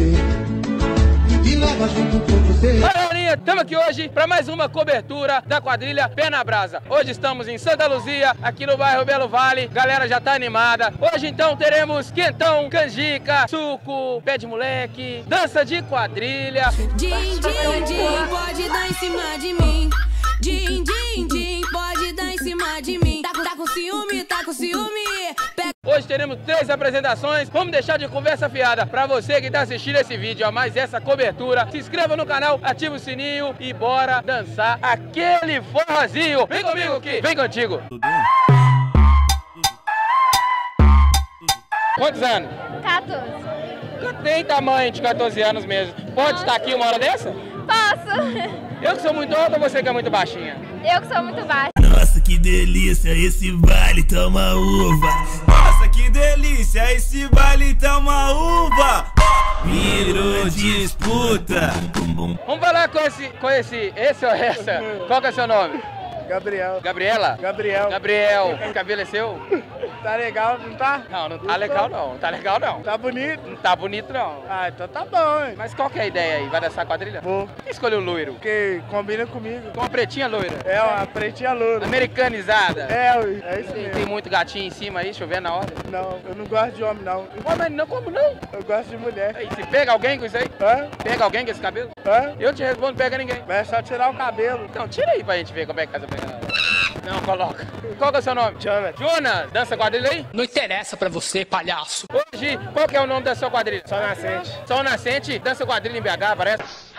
você e leva junto com você. Olha, galerinha, estamos aqui hoje para mais uma cobertura da quadrilha Pé na Brasa. Hoje estamos em Santa Luzia, aqui no bairro Belo Vale. Galera já tá animada. Hoje então teremos quentão, canjica, suco, pé de moleque, dança de quadrilha. Din, din, din, pode dar em cima de mim. Din, din, din, pode dar em cima de mim. Tá com ciúme, tá com ciúme. Hoje teremos 3 apresentações. Vamos deixar de conversa fiada para você que está assistindo esse vídeo a mais essa cobertura. Se inscreva no canal, ativa o sininho e bora dançar aquele forrozinho. Vem comigo aqui, vem contigo. Quantos anos? 14. Tem tamanho de 14 anos mesmo. Pode estar aqui uma hora dessa? Posso? Eu que sou muito alta ou você que é muito baixinha? Eu que sou muito baixa. Nossa, que delícia, esse baile toma uva. Nossa, que delícia, esse baile toma uva. Virou disputa. Vamos falar com esse ou essa? Qual que é o seu nome? Gabriel. Gabriela? Gabriel. Gabriel, o cabelo é seu? Tá legal, não tá? Não, não tá legal não, não tá legal não. Tá bonito? Não tá bonito não. Ah, então tá bom, hein? Mas qual que é a ideia aí? Vai dançar quadrilha? Vou. Por que escolheu loiro? Porque combina comigo. Com uma pretinha loira? É, uma pretinha loura. Americanizada? É isso Tem mesmo. muito gatinho em cima aí, chovendo na hora? Não, eu não gosto de homem, não. Ué, mas não, como não? Eu gosto de mulher. Aí, se pega alguém com isso aí? Hã? Pega alguém com esse cabelo? Hã? Eu te respondo, pega ninguém. Mas é só tirar o cabelo. Então, tira aí pra gente ver como é que tá essa pegada. Não, coloca. Qual que é o seu nome? Jonas. Jonas, dança quadrilha aí? Não interessa pra você, palhaço. Hoje, qual que é o nome da sua quadrilha? Só nascente. Sol Nascente, dança quadrilha em BH, parece?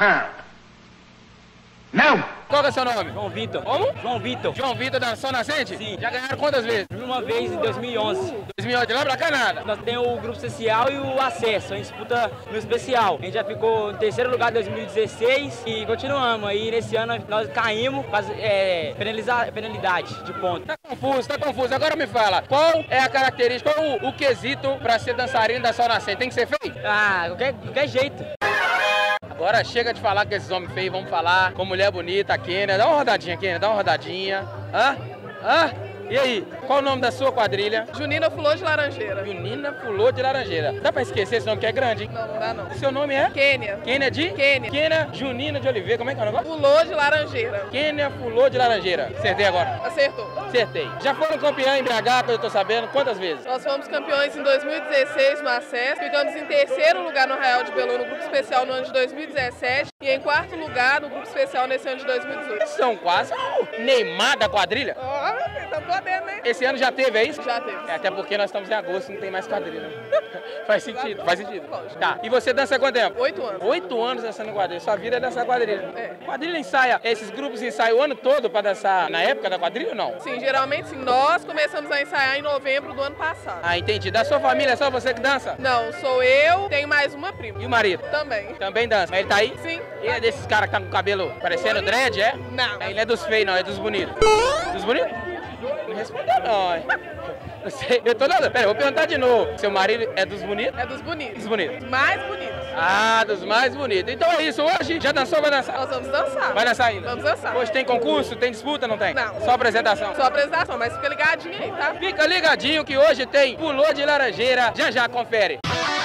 Não! Qual que é o seu nome? João Vitor. Como? João Vitor. João Vitor da Sol Nascente? Sim. Já ganharam quantas vezes? Uma vez em 2011. 2008, lá pra cá nada. Nós temos o grupo social e o acesso. A gente disputa no especial. A gente já ficou em 3º lugar em 2016 e continuamos. Aí nesse ano nós caímos com penalidade de ponto. Tá confuso. Agora me fala, qual é a característica, qual o quesito pra ser dançarino da Sol Nascente? Tem que ser feio? Ah, qualquer jeito. Agora chega de falar com esses homens feios, vamos falar com mulher bonita, a Kênia. Dá uma rodadinha, Kênia, dá uma rodadinha. Hã? E aí, qual o nome da sua quadrilha? Junina Fulô de Laranjeira. Junina Fulô de Laranjeira. Dá pra esquecer esse nome que é grande, hein? Não, não dá não. O seu nome é? Quênia. Quênia de? Quênia. Quênia Junina de Oliveira. Como é que é o negócio? Fulô de Laranjeira. Quênia Fulô de Laranjeira. Acertei agora? Acertou. Acertei. Já foram campeão em BH, pelo que eu tô sabendo, quantas vezes? Nós fomos campeões em 2016 no acesso, ficamos em 3º lugar no Arraial de Belu no grupo especial no ano de 2017 e em 4º lugar no grupo especial nesse ano de 2018. São quase o Neymar da quadrilha. Ó, tá podendo, hein? Esse ano já teve, é isso? Já teve. É, até porque nós estamos em agosto, não tem mais quadrilha. Faz sentido, faz sentido. Lógico. Tá, e você dança há quanto tempo? 8 anos. 8 anos dançando quadrilha, sua vida é dançar quadrilha. É. Quadrilha ensaia, esses grupos ensaiam o ano todo pra dançar na época da quadrilha ou não? Sim, geralmente sim. Nós começamos a ensaiar em novembro do ano passado. Ah, entendi. Da sua família é só você que dança? Não, sou eu, tenho mais uma prima. E o marido? Também. Também dança. Mas ele tá aí? Sim. Ele é desses caras que tá com o cabelo parecendo dread, é? Não. Ele é dos feios, não, é dos bonitos. Dos bonitos? Não respondeu não, hein? Não sei, eu tô dando. Pera, eu vou perguntar de novo. Seu marido é dos bonitos? É dos bonitos. Dos bonitos. Dos mais bonitos. Ah, dos mais bonitos. Então é isso, hoje já dançou ou vai dançar? Nós vamos dançar. Vai dançar ainda? Vamos dançar. Hoje tem concurso, tem disputa, não tem? Não. Só apresentação? Só apresentação, mas fica ligadinho aí, tá? Fica ligadinho que hoje tem Fulô de Laranjeira. Já confere.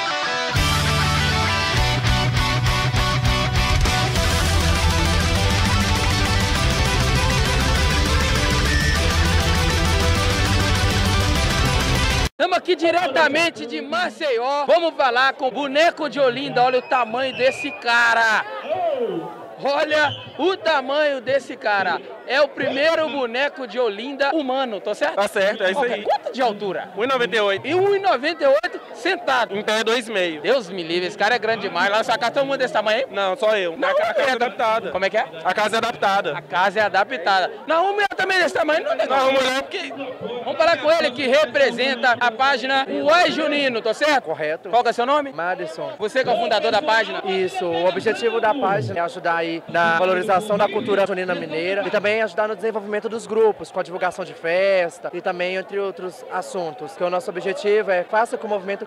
Estamos aqui diretamente de Maceió. Vamos falar com o Boneco de Olinda. Olha o tamanho desse cara. Olha o tamanho desse cara. É o primeiro boneco de Olinda humano, tô certo? Tá certo, é isso aí. Quanto de altura? 1,98. E 1,98 sentado. Em pé 2,5. Deus me livre, esse cara é grande demais. Lá na sua casa todo mundo desse tamanho aí? Não, só eu. Não, a casa é é adaptada. Como é que é? A casa é adaptada. A casa é adaptada. Não, uma mulher também desse tamanho não tem. Não, mulher, porque... Vamos falar com ele que representa a página Uai Junino, tô certo? Correto. Qual que é o seu nome? Madison. Você que é o fundador da página? Isso, o objetivo da página é ajudar aí na valorização da cultura junina mineira e também ajudar no desenvolvimento dos grupos, com a divulgação de festa e também entre outros assuntos. Que o nosso objetivo é faça que o movimento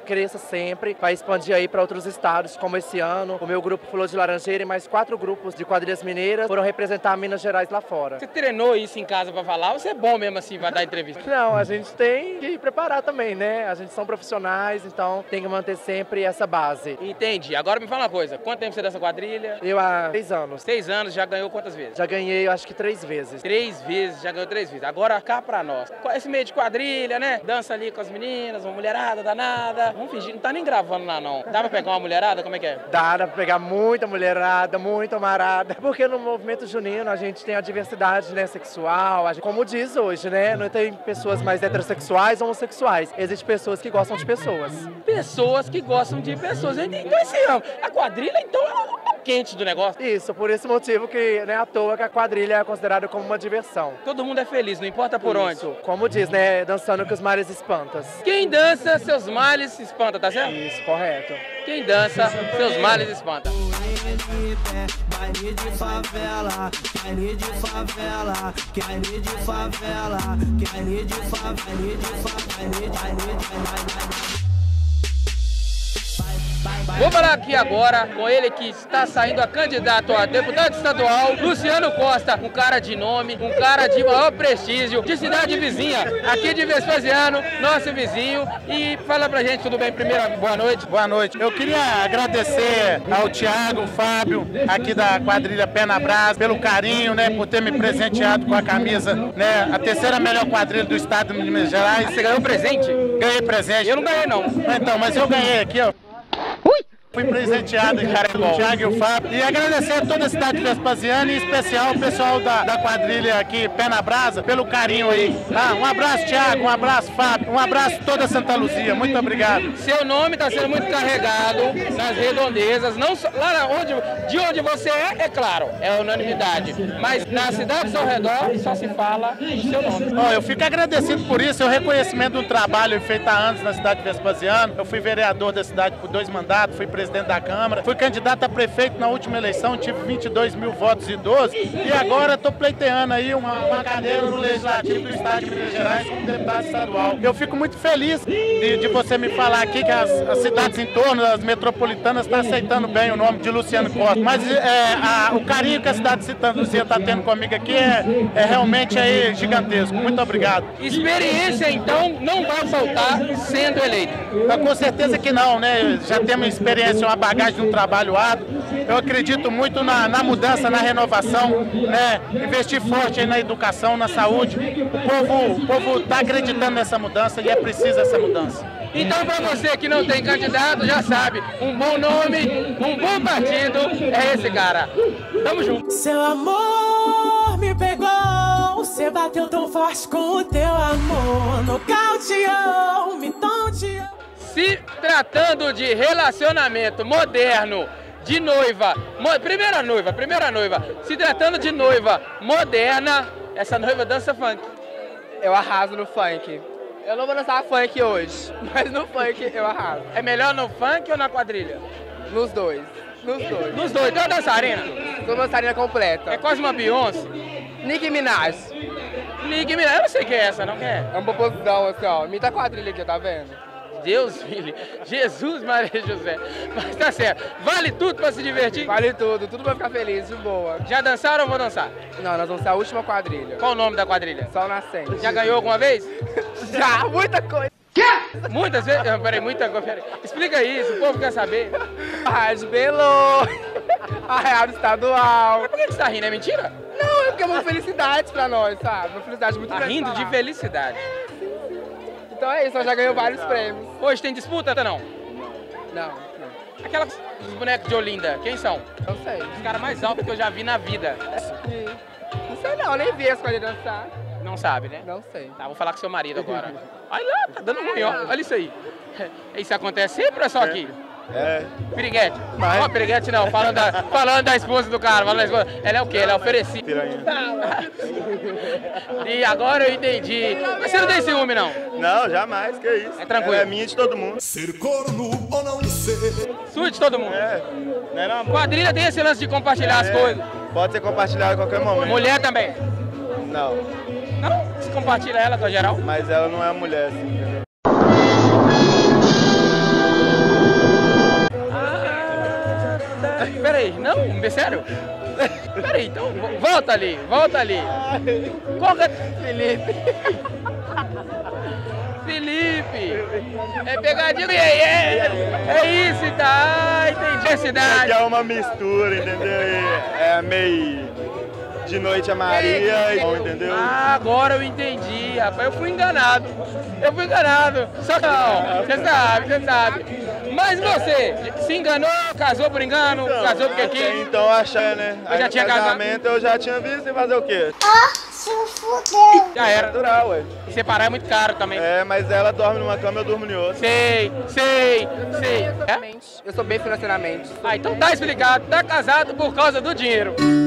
cresça sempre, vai expandir aí para outros estados, como esse ano. O meu grupo Flor de Laranjeira e mais 4 grupos de quadrilhas mineiras foram representar Minas Gerais lá fora. Você treinou isso em casa pra falar ou você é bom mesmo assim pra dar entrevista? Não, a gente tem que preparar também, né? A gente são profissionais, então tem que manter sempre essa base. Entendi. Agora me fala uma coisa, quanto tempo você dessa quadrilha? Eu há 6 anos. 6 anos, já ganhou quantas vezes? Já ganhei, eu acho que 3 vezes. 3 vezes, já ganhou 3 vezes. Agora cá pra nós. Esse meio de quadrilha, né? Dança ali com as meninas, uma mulherada danada. Vamos fingir, não tá nem gravando lá não. Dá pra pegar uma mulherada? Como é que é? Dá pra pegar muita mulherada, muita amarada. Porque no movimento junino a gente tem a diversidade, né, sexual. Como diz hoje, né? Não tem pessoas mais heterossexuais ou homossexuais. Existem pessoas que gostam de pessoas. Pessoas que gostam de pessoas. Então esse ano, a quadrilha então é o quente do negócio. Isso, por esse motivo que não é à toa que a quadrilha é considerada como uma diversão. Todo mundo é feliz, não importa por onde. Como diz, né? Dançando que os males espantam. Quem dança, seus males se espanta, tá certo? Isso, correto. Quem dança, seus males espanta. Baile de favela, baile de favela, baile de favela, baile de favela. Vou falar aqui agora com ele que está saindo a candidato a deputado estadual, Luciano Costa, um cara de nome, um cara de maior prestígio, de cidade vizinha, aqui de Vespasiano, nosso vizinho. E fala pra gente, tudo bem? Primeiro, boa noite. Boa noite. Eu queria agradecer ao Thiago, Fábio, aqui da quadrilha Pé na Brasa, pelo carinho, né, por ter me presenteado com a camisa, né, a terceira melhor quadrilha do estado de Minas Gerais. Você ganhou presente? Ganhei presente. Eu não ganhei, não. Então, mas eu ganhei aqui, ó. Fui presenteado, cara, com o Thiago e o Fábio. E agradecer a toda a cidade de Vespasiano, e em especial o pessoal da quadrilha aqui, Pé na Brasa, pelo carinho aí. Ah, um abraço, Thiago, um abraço, Fábio, um abraço toda Santa Luzia. Muito obrigado. Seu nome está sendo muito carregado nas redondezas, não só, lá de onde você é claro, é unanimidade. Mas nas cidades ao redor só se fala seu nome. Oh, eu fico agradecido por isso, é o reconhecimento do trabalho feito há anos na cidade de Vespasiano. Eu fui vereador da cidade por 2 mandatos, fui presidente da Câmara, fui candidato a prefeito na última eleição, tive 22 mil votos e 12, e agora estou pleiteando aí uma cadeira no Legislativo do Estado de Minas Gerais como deputado estadual. Eu fico muito feliz de você me falar aqui que as cidades em torno, as metropolitanas, estão aceitando bem o nome de Luciano Costa, mas o carinho que a cidade de Santa Luzia está tendo comigo aqui é realmente aí gigantesco. Muito obrigado. Experiência, então, não vai faltar sendo eleito? Com certeza que não, né? Já temos experiência, uma bagagem de um trabalho árduo. Eu acredito muito na mudança, na renovação, né? Investir forte aí na educação, na saúde. O povo está acreditando nessa mudança e é preciso essa mudança. Então, para você que não tem candidato, já sabe, um bom nome, um bom partido é esse cara. Tamo junto. Seu amor me pegou, você bateu tão forte com o teu amor, nocauteou, me tonteou. Se tratando de relacionamento moderno, de noiva, primeira noiva, se tratando de noiva moderna, essa noiva dança funk. Eu arraso no funk. Eu não vou dançar funk hoje, mas no funk eu arraso. É melhor no funk ou na quadrilha? Nos dois. Nos dois. Então é dançarina? Sou dançarina completa. É quase uma Beyoncé? Nicki Minaj. Nicki Minaj, eu não sei quem é essa, não quem é? É uma posição assim, ó. Imita a quadrilha aqui, tá vendo? Deus, filho. Jesus, Maria José. Mas tá certo. Vale tudo pra se divertir? Vale tudo pra ficar feliz, de boa. Já dançaram ou vou dançar? Não, nós vamos ser a última quadrilha. Qual o nome da quadrilha? Sol Nascente. Já ganhou alguma vez? Já, muita coisa. Quê? Muitas vezes? Peraí, muita coisa. Peraí. Explica isso, o povo quer saber. A Rádio Belo, a Rádio Estadual. Mas por que você tá rindo? É mentira? Não, é porque é uma felicidade pra nós, sabe? Uma felicidade muito grande. Tá rindo de felicidade. Então é isso, nós já ganhamos vários prêmios. Hoje tem disputa, não? Não. Aquelas bonecos de Olinda, quem são? Não sei. Os caras mais altos que eu já vi na vida. Não sei não, nem vi as coisas dançar. Não sabe, né? Não sei. Tá, vou falar com seu marido agora. Olha lá, tá dando ruim, ó. Olha isso aí. Isso acontece sempre ou é só aqui? É. Piriguete. Não, piriguete não, falando da esposa do cara. Falando da esposa. Ela é o quê? Ela é oferecida. E agora eu entendi. Mas você não tem ciúme, não? Não, jamais, que isso. É tranquilo. Ela é minha de todo mundo. Ser corno ou não ser. Sua de todo mundo. É. Não, quadrilha tem esse lance de compartilhar as coisas. Pode ser compartilhado a qualquer momento. Mulher também? Não. Não? Você compartilha ela com a geral? Mas ela não é mulher, assim, entendeu? Ei, não, sério? Peraí, então, volta ali, volta ali. Qual que é? Felipe. Felipe. É pegadinha, é isso, tá? Entendi a cidade. É uma mistura, entendeu? É meio de noite a Maria, entendeu? Ah, agora eu entendi, rapaz. Eu fui enganado. Só que não, você sabe. Mas você, se enganou, casou por engano, Então, casou porque quis? Então achei, né? Eu já tinha casamento, eu já tinha visto e fazer o quê? Se fudeu. Já era. Natural, ué. E separar é muito caro também. É, mas ela dorme numa cama, eu durmo em outra. Sei. É? Eu sou bem financeiramente. Ah, então tá explicado. Tá casado por causa do dinheiro.